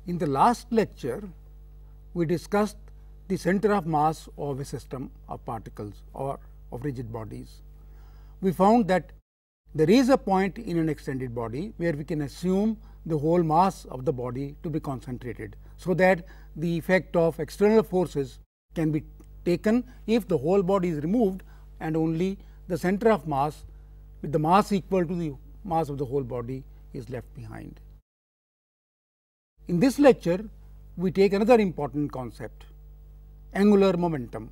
In the last lecture, we discussed the center of mass of a system of particles or of rigid bodies. We found that there is a point in an extended body where we can assume the whole mass of the body to be concentrated, so that the effect of external forces can be taken if the whole body is removed and only the center of mass with the mass equal to the mass of the whole body is left behind. In this lecture, we take another important concept, angular momentum.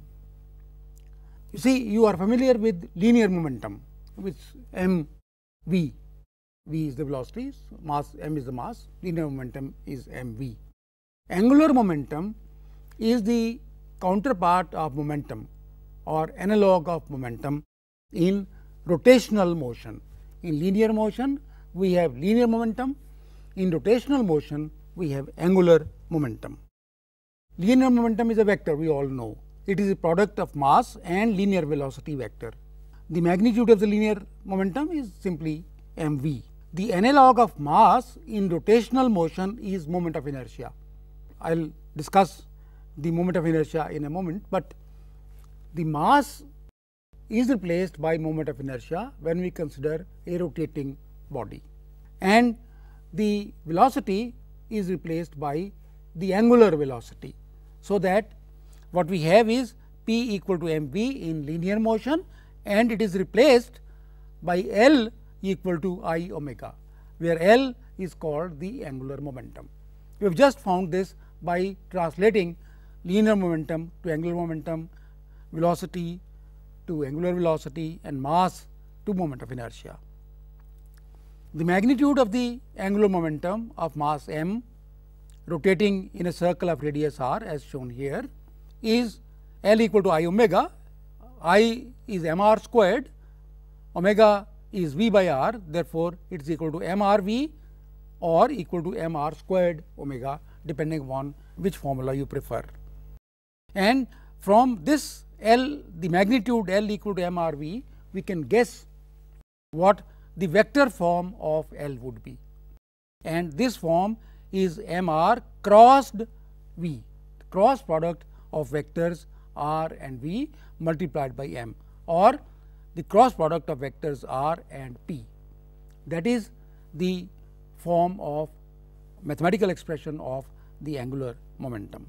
You see, you are familiar with linear momentum, which m v. V is the velocity, mass m is the mass, linear momentum is m v. Angular momentum is the counterpart of momentum or analog of momentum in rotational motion. In linear motion, we have linear momentum. In rotational motion, we have angular momentum. Linear momentum is a vector, we all know. It is a product of mass and linear velocity vector. The magnitude of the linear momentum is simply m v. The analog of mass in rotational motion is moment of inertia. I will discuss the moment of inertia in a moment, but the mass is replaced by moment of inertia when we consider a rotating body, and the velocity is replaced by the angular velocity. So, that what we have is p equal to m v in linear motion, and it is replaced by L equal to I omega, where L is called the angular momentum. We have just found this by translating linear momentum to angular momentum, velocity to angular velocity, and mass to moment of inertia. The magnitude of the angular momentum of mass m rotating in a circle of radius r, as shown here, is L equal to I omega. I is m r squared, omega is v by r, therefore, it is equal to m r v or equal to m r squared omega, depending upon which formula you prefer. And from this L, the magnitude L equal to m r v, we can guess what the vector form of L would be, and this form is m r crossed v, the cross product of vectors r and v multiplied by m, or the cross product of vectors r and p. That is the form of mathematical expression of the angular momentum.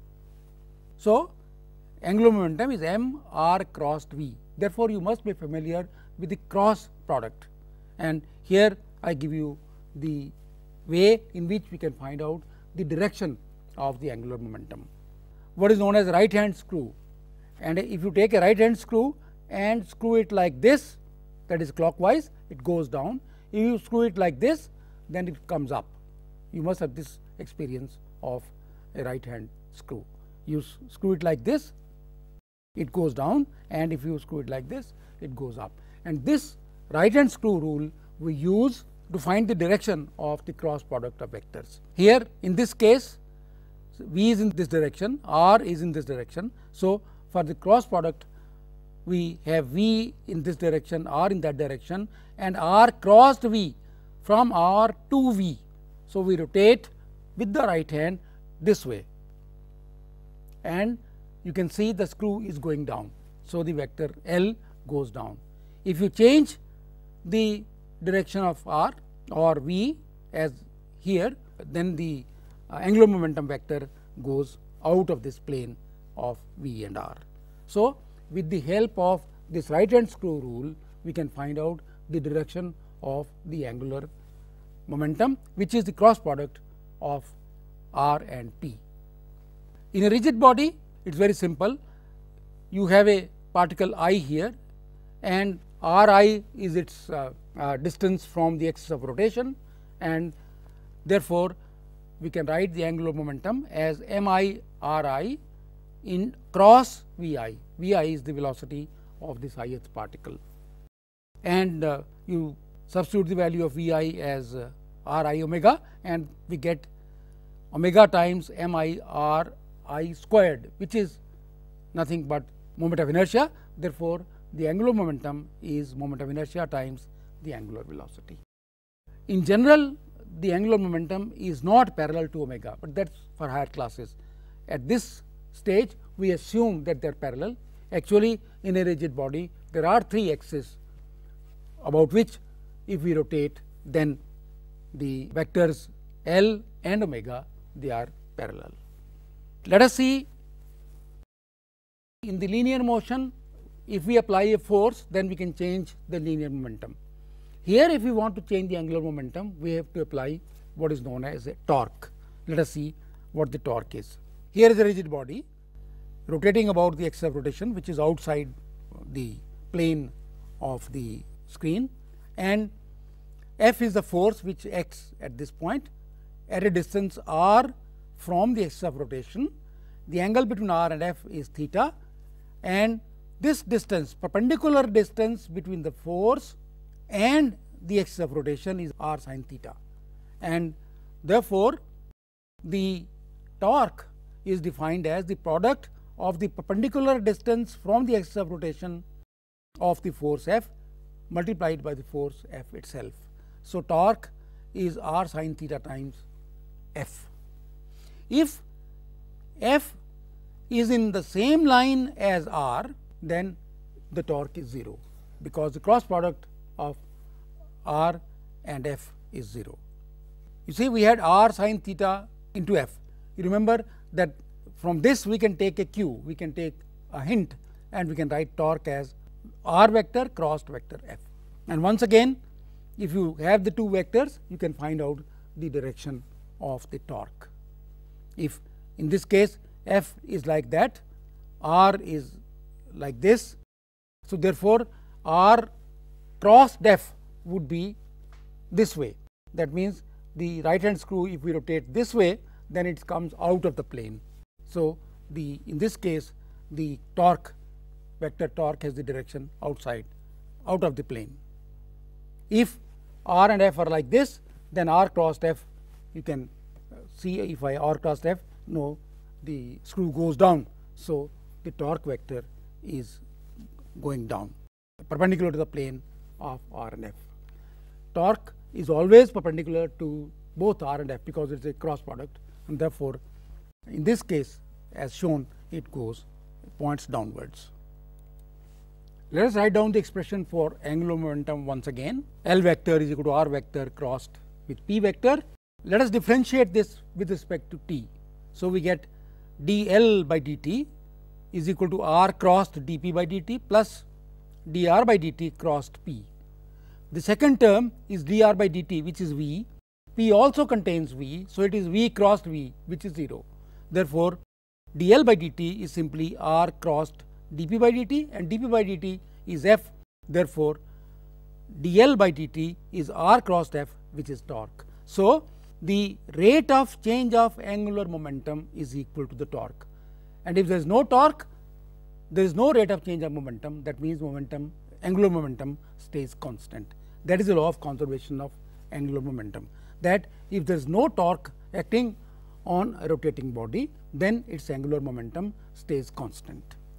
So, angular momentum is m r crossed v. Therefore, you must be familiar with the cross product, and here I give you the way in which we can find out the direction of the angular momentum. What is known as right hand screw, and if you take a right hand screw and screw it like this, that is clockwise, it goes down. If you screw it like this, then it comes up. You must have this experience of a right hand screw. You screw it like this, it goes down, and if you screw it like this, it goes up. And this right hand screw rule we use to find the direction of the cross product of vectors. Here in this case, v is in this direction, r is in this direction. So, for the cross product, we have v in this direction, r in that direction, and r crossed v from r to v. So, we rotate with the right hand this way, and you can see the screw is going down. So, the vector L goes down. If you change the direction of r or v as here, then the angular momentum vector goes out of this plane of v and r. So, with the help of this right hand screw rule, we can find out the direction of the angular momentum, which is the cross product of r and p. In a rigid body, it is very simple. You have a particle I here, and r I is its distance from the axis of rotation, and therefore, we can write the angular momentum as m I r I in cross v I. V I is the velocity of this ith particle, and you substitute the value of v I as r I omega, and we get omega times m I r I squared, which is nothing but moment of inertia. Therefore, the angular momentum is moment of inertia times the angular velocity. In general, the angular momentum is not parallel to omega, but that is for higher classes. At this stage we assume that they are parallel. Actually, in a rigid body there are 3 axes about which if we rotate, then the vectors L and omega, they are parallel. Let us see in the linear motion, if we apply a force, then we can change the linear momentum. Here if we want to change the angular momentum, we have to apply what is known as a torque. Let us see what the torque is. Here is a rigid body rotating about the axis of rotation, which is outside the plane of the screen, and F is the force which acts at this point at a distance r from the axis of rotation. The angle between r and F is theta, and this distance, perpendicular distance between the force and the axis of rotation, is r sin theta, and therefore the torque is defined as the product of the perpendicular distance from the axis of rotation of the force F multiplied by the force F itself. So, torque is r sin theta times F. If F is in the same line as r, then the torque is 0, because the cross product of r and F is 0. You see, we had r sin theta into F. You remember that from this we can take a cue, we can take a hint, and we can write torque as r vector crossed vector F. And once again, if you have the 2 vectors, you can find out the direction of the torque. If in this case F is like that, r is like this. So, therefore, r crossed F would be this way. That means, the right hand screw, if we rotate this way, then it comes out of the plane. So, in this case the torque, vector torque, has the direction outside, out of the plane. If r and F are like this, then r crossed F, you can see, if I r crossed F, no, the screw goes down. So, the torque vector is going down perpendicular to the plane of r and F. Torque is always perpendicular to both r and F, because it is a cross product, and therefore, in this case as shown, it points downwards. Let us write down the expression for angular momentum once again. L vector is equal to r vector crossed with p vector. Let us differentiate this with respect to t. So, we get dl by dt is equal to r crossed dp by dt plus dr by dt crossed p. The second term is dr by dt, which is v. P also contains v, so it is v crossed v, which is 0. Therefore, dl by dt is simply r crossed dp by dt, and dp by dt is F. Therefore, dl by dt is r crossed F, which is torque. So, the rate of change of angular momentum is equal to the torque, and if there is no torque, there is no rate of change of momentum. That means, angular momentum stays constant. That is the law of conservation of angular momentum, that if there is no torque acting on a rotating body, then its angular momentum stays constant.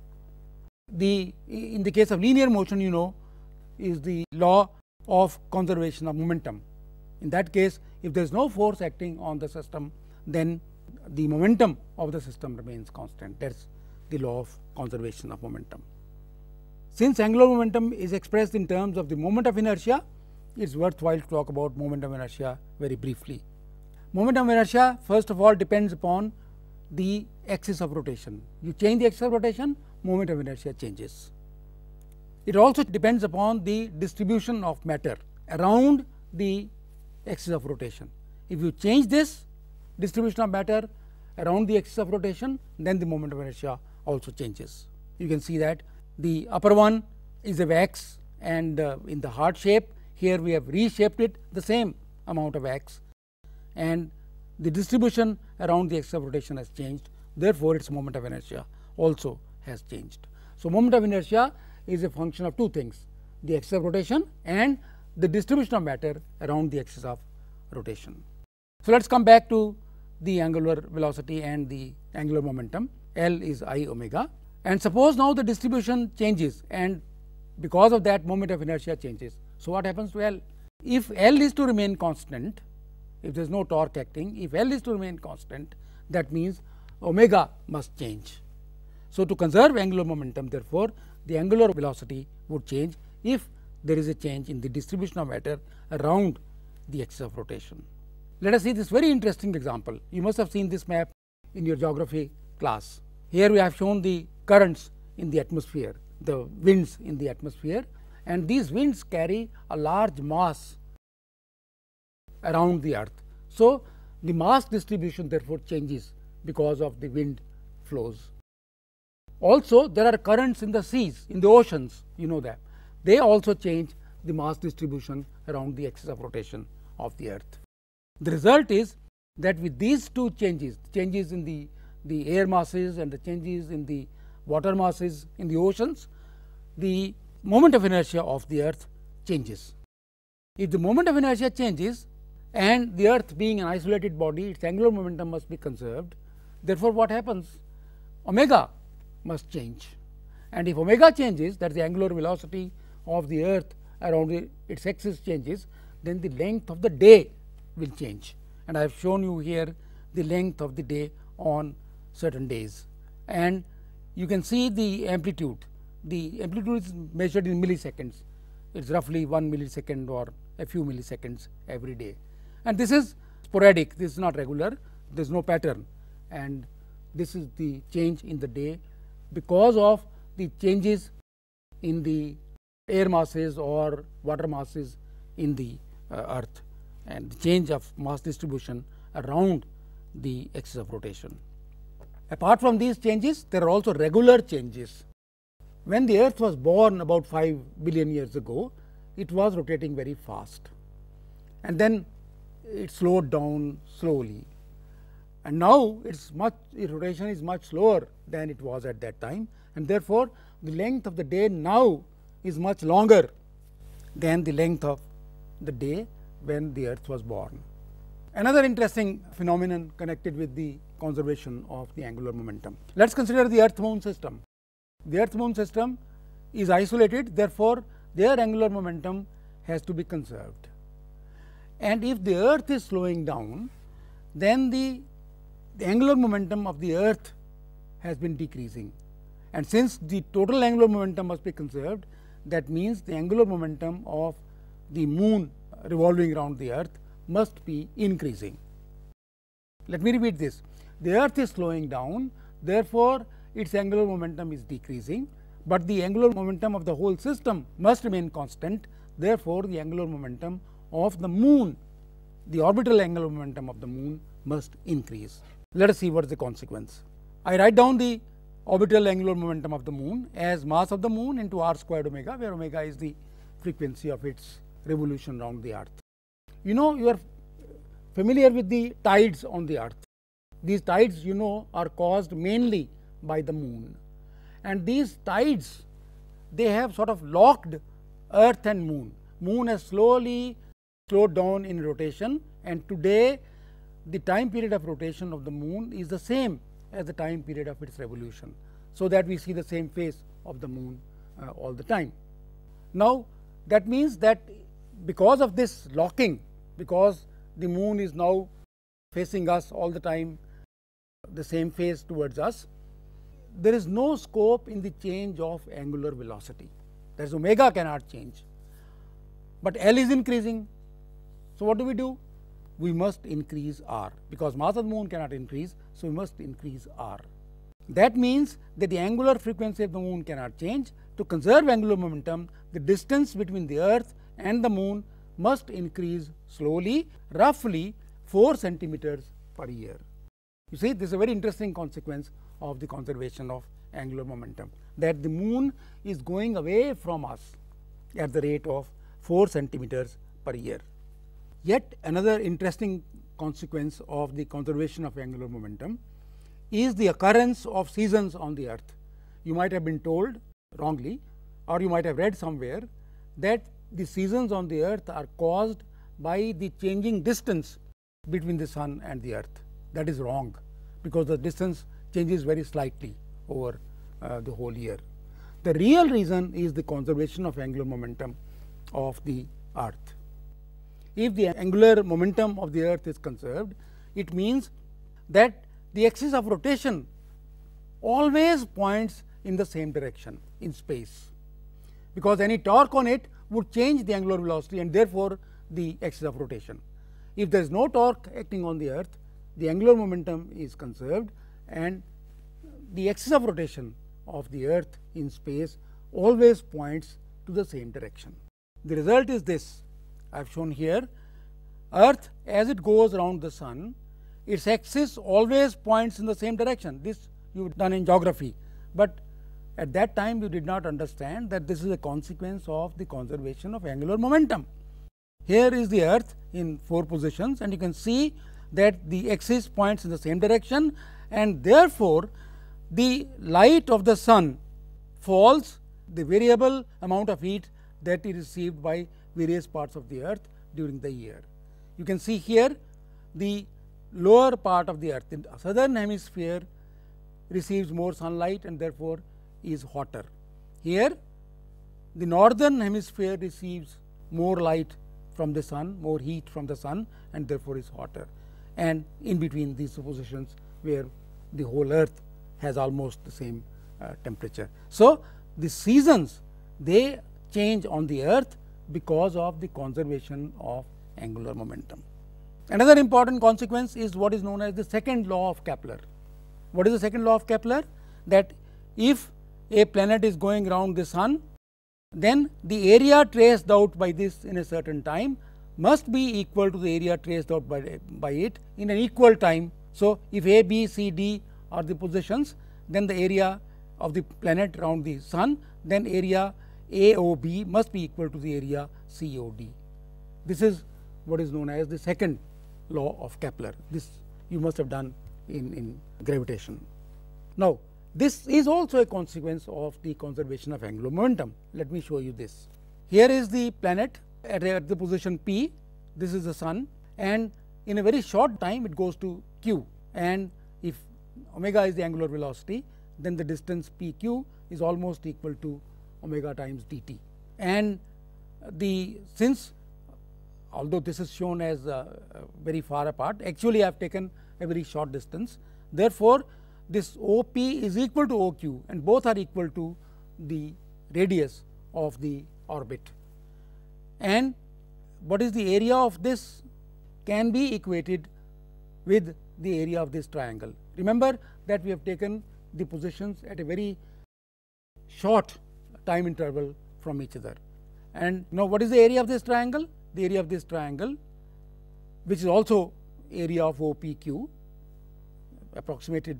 In the case of linear motion, you know, is the law of conservation of momentum. In that case, if there is no force acting on the system, then the momentum of the system remains constant. That is the law of conservation of momentum. Since angular momentum is expressed in terms of the moment of inertia, it is worthwhile to talk about moment of inertia very briefly. Moment of inertia, first of all, depends upon the axis of rotation. You change the axis of rotation, moment of inertia changes. It also depends upon the distribution of matter around the axis of rotation. If you change this distribution of matter around the axis of rotation, then the moment of inertia also changes. You can see that the upper one is a wax, and in the heart shape, here we have reshaped it the same amount of wax, and the distribution around the axis of rotation has changed. Therefore, its moment of inertia also has changed. So, moment of inertia is a function of 2 things, the axis of rotation and the distribution of matter around the axis of rotation. So, let us come back to the angular velocity and the angular momentum. L is I omega, and suppose now the distribution changes, and because of that moment of inertia changes. So, what happens to L? If L is to remain constant, if there is no torque acting, if L is to remain constant, that means omega must change. So, to conserve angular momentum, therefore, the angular velocity would change if there is a change in the distribution of matter around the axis of rotation. Let us see this very interesting example. You must have seen this map in your geography class. Here we have shown the currents in the atmosphere, the winds in the atmosphere, and these winds carry a large mass around the earth. So, the mass distribution therefore changes because of the wind flows. Also, there are currents in the seas, in the oceans, you know that. They also change the mass distribution around the axis of rotation of the earth. The result is that with these two changes, changes in the air masses and the changes in the water masses in the oceans, the moment of inertia of the earth changes. If the moment of inertia changes and the earth being an isolated body, its angular momentum must be conserved. Therefore, what happens? Omega must change, and if omega changes, that is the angular velocity of the earth around its axis changes, then the length of the day will change. And I have shown you here the length of the day on certain days, and you can see the amplitude. The amplitude is measured in milliseconds. It is roughly 1 millisecond or a few milliseconds every day, and this is sporadic, this is not regular, there is no pattern, and this is the change in the day because of the changes in the air masses or water masses in the earth and the change of mass distribution around the axis of rotation. Apart from these changes, there are also regular changes. When the earth was born about 5 billion years ago, it was rotating very fast, and then it slowed down slowly, and now its rotation is much slower than it was at that time, and therefore, the length of the day now is much longer than the length of the day when the earth was born. Another interesting phenomenon connected with the conservation of the angular momentum. Let us consider the earth moon system. The earth moon system is isolated, therefore, their angular momentum has to be conserved, and if the earth is slowing down, then the angular momentum of the earth has been decreasing, and since the total angular momentum must be conserved, that means the angular momentum of the moon revolving around the earth must be increasing. Let me repeat this. The earth is slowing down, therefore, its angular momentum is decreasing, but the angular momentum of the whole system must remain constant. Therefore, the angular momentum of the moon, the orbital angular momentum of the moon must increase. Let us see what is the consequence. I write down the orbital angular momentum of the moon as mass of the moon into r squared omega, where omega is the frequency of its revolution around the earth. You know, you are familiar with the tides on the earth. These tides, you know, are caused mainly by the moon, and these tides, they have sort of locked earth and moon. Moon has slowly slowed down in rotation, and today the time period of rotation of the moon is the same as the time period of its revolution, so that we see the same face of the moon all the time. Now, that means that because of this locking, because the moon is now facing us all the time, the same face towards us, there is no scope in the change of angular velocity. That is, omega cannot change, but L is increasing. So, what do? We must increase r, because mass of the moon cannot increase, so we must increase r. That means that the angular frequency of the moon cannot change. To conserve angular momentum, the distance between the earth and the moon must increase slowly, roughly 4 centimeters per year. You see, this is a very interesting consequence of the conservation of angular momentum, that the moon is going away from us at the rate of 4 centimeters per year. Yet another interesting consequence of the conservation of angular momentum is the occurrence of seasons on the earth. You might have been told wrongly, or you might have read somewhere, that the seasons on the earth are caused by the changing distance between the sun and the earth. That is wrong, because the distance changes very slightly over the whole year. The real reason is the conservation of angular momentum of the earth. if the angular momentum of the earth is conserved, it means that the axis of rotation always points in the same direction in space, because any torque on it would change the angular velocity and therefore the axis of rotation. If there is no torque acting on the earth, the angular momentum is conserved and the axis of rotation of the earth in space always points to the same direction. The result is this, I have shown here. Earth, as it goes around the sun, its axis always points in the same direction. This you have done in geography, but at that time you did not understand that this is a consequence of the conservation of angular momentum. Here is the earth in 4 positions, and you can see that the axis points in the same direction, and therefore the light of the sun falls the variable amount of heat that is received by various parts of the earth during the year. You can see here the lower part of the earth in the southern hemisphere receives more sunlight and therefore is hotter. Here the northern hemisphere receives more light from the sun, more heat from the sun, and therefore is hotter, and in between these two positions where the whole earth has almost the same temperature. So, the seasons they change on the earth because of the conservation of angular momentum. Another important consequence is what is known as the second law of Kepler. What is the second law of Kepler? That if a planet is going around the sun, then the area traced out by this in a certain time must be equal to the area traced out by it in an equal time. So, if A, B, C, D are the positions, then the area of the planet around the sun, then area AOB must be equal to the area COD. This is what is known as the second law of Kepler. This you must have done in gravitation. Now, this is also a consequence of the conservation of angular momentum. Let me show you this. Here is the planet at the position P, this is the sun, and in a very short time it goes to Q, and if omega is the angular velocity, then the distance PQ is almost equal to omega times dt. And since although this is shown as very far apart, actually I have taken a very short distance. Therefore, this OP is equal to OQ, and both are equal to the radius of the orbit. And what is the area of this can be equated with the area of this triangle. Remember that we have taken the positions at a very short time interval from each other. And now, what is the area of this triangle? The area of this triangle, which is also area of OPQ, approximated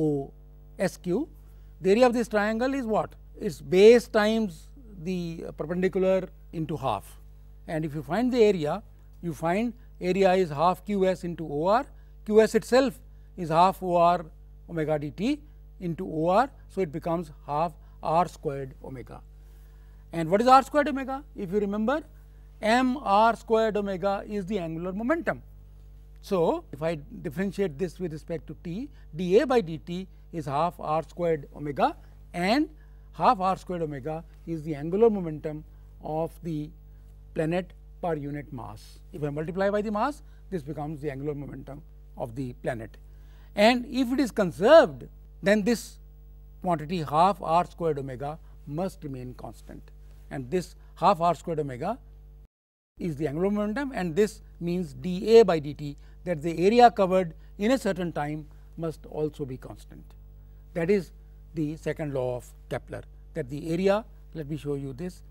OSQ. The area of this triangle is what? Its base times the perpendicular into half. And if you find the area, you find area is half QS into OR. QS itself is half OR omega dt into OR. So, it becomes half R squared omega. And what is R squared omega? If you remember, m R squared omega is the angular momentum. So, if I differentiate this with respect to t, dA by dt is half R squared omega, and half R squared omega is the angular momentum of the planet per unit mass. If I multiply by the mass, this becomes the angular momentum of the planet. And if it is conserved, then this quantity half R squared omega must remain constant, and this half R squared omega is the angular momentum, and this means dA by dt, that the area covered in a certain time must also be constant. That is the second law of Kepler, that the area, let me show you this,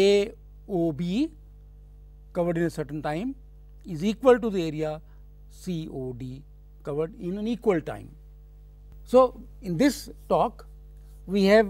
AOB covered in a certain time is equal to the area COD covered in an equal time. So, in this talk we have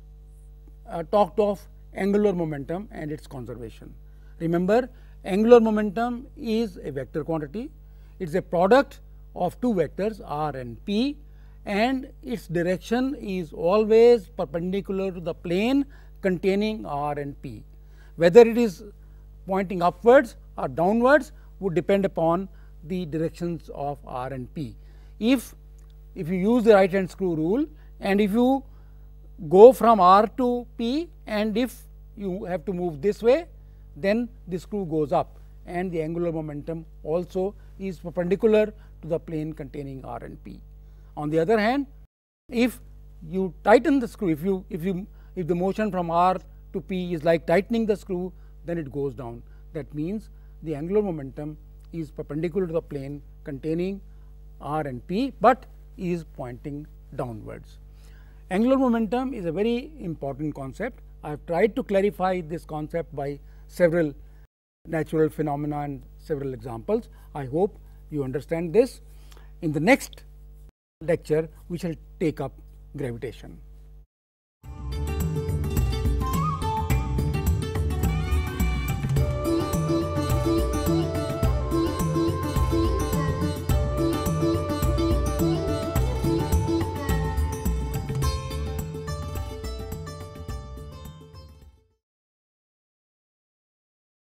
talked of angular momentum and its conservation. Remember, angular momentum is a vector quantity. It is a product of two vectors r and p, and its direction is always perpendicular to the plane containing r and p. Whether it is pointing upwards or downwards would depend upon the directions of r and p. If you use the right hand screw rule, and if you go from r to p, and if you have to move this way, then the screw goes up, and the angular momentum also is perpendicular to the plane containing r and p. On the other hand, if you tighten the screw, if the motion from r to p is like tightening the screw, then it goes down. That means the angular momentum is perpendicular to the plane containing r and p, but is pointing downwards. Angular momentum is a very important concept. I have tried to clarify this concept by several natural phenomena and several examples. I hope you understand this. In the next lecture, we shall take up gravitation.